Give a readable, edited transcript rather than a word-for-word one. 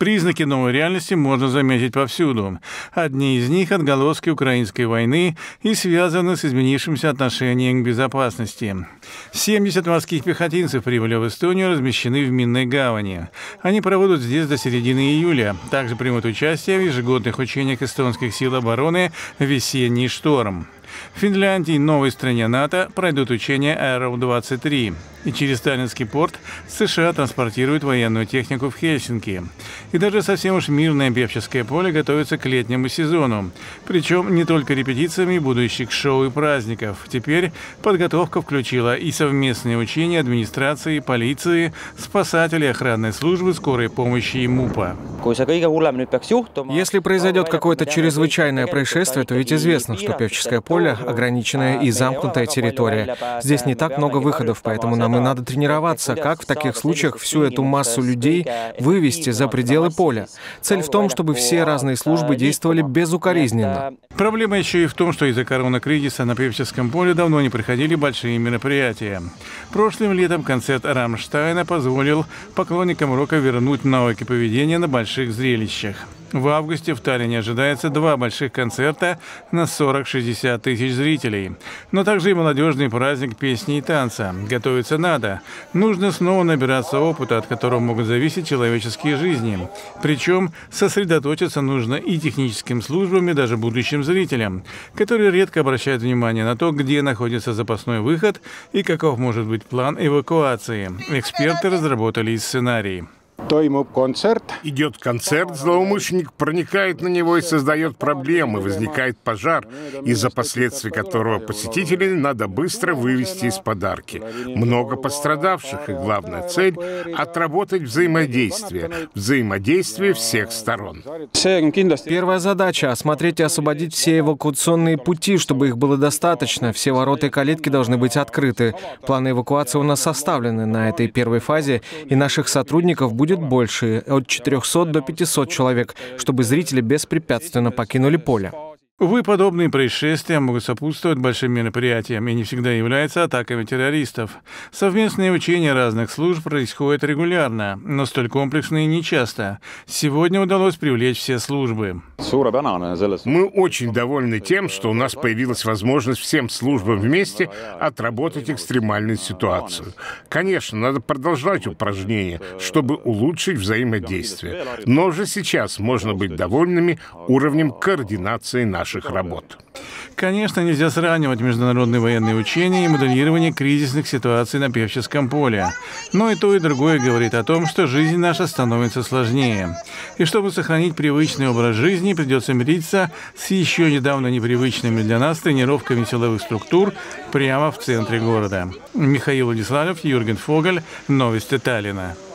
Признаки новой реальности можно заметить повсюду. Одни из них – отголоски украинской войны и связаны с изменившимся отношением к безопасности. 70 морских пехотинцев прибыли в Эстонию, размещены в Минной гавани. Они проводят здесь до середины июля. Также примут участие в ежегодных учениях эстонских сил обороны «Весенний шторм». В Финляндии, новой стране НАТО, пройдут учения Arrow-23. И через Таллинский порт США транспортируют военную технику в Хельсинки. И даже совсем уж мирное Певческое поле готовится к летнему сезону. Причем не только репетициями будущих шоу и праздников. Теперь подготовка включила и совместные учения администрации, полиции, спасателей, охранной службы, скорой помощи и МУПа. Если произойдет какое-то чрезвычайное происшествие, то ведь известно, что Певческое поле – ограниченная и замкнутая территория. Здесь не так много выходов, поэтому нам и надо тренироваться, как в таких случаях всю эту массу людей вывести за пределы поля. Цель в том, чтобы все разные службы действовали безукоризненно. Проблема еще и в том, что из-за коронакризиса на Певческом поле давно не проходили большие мероприятия. Прошлым летом концерт Рамштайна позволил поклонникам рока вернуть навыки поведения на больших зрелищах. В августе в Таллине ожидается 2 больших концерта на 40-60 тысяч зрителей. Но также и молодежный праздник песни и танца. Готовиться надо. Нужно снова набираться опыта, от которого могут зависеть человеческие жизни. Причем сосредоточиться нужно и техническим службам, и даже будущим зрителям, которые редко обращают внимание на то, где находится запасной выход и каков может быть план эвакуации. Эксперты разработали сценарий. Идет концерт, злоумышленник проникает на него и создает проблемы, возникает пожар, из-за последствий которого посетителей надо быстро вывести из подарки. Много пострадавших, и главная цель – отработать взаимодействие всех сторон. Первая задача – осмотреть и освободить все эвакуационные пути, чтобы их было достаточно. Все ворота и калитки должны быть открыты. Планы эвакуации у нас составлены на этой первой фазе, и наших сотрудников будет больше, от 400 до 500 человек, чтобы зрители беспрепятственно покинули поле. Увы, подобные происшествия могут сопутствовать большим мероприятиям и не всегда являются атаками террористов. Совместные учения разных служб происходят регулярно, но столь комплексные нечасто. Сегодня удалось привлечь все службы. Мы очень довольны тем, что у нас появилась возможность всем службам вместе отработать экстремальную ситуацию. Конечно, надо продолжать упражнения, чтобы улучшить взаимодействие. Но уже сейчас можно быть довольными уровнем координации наших работ. Конечно, нельзя сравнивать международные военные учения и моделирование кризисных ситуаций на Певческом поле. Но и то, и другое говорит о том, что жизнь наша становится сложнее. И чтобы сохранить привычный образ жизни, придется мириться с еще недавно непривычными для нас тренировками силовых структур прямо в центре города. Михаил Владиславов, Юрген Фогель. Новости Таллина.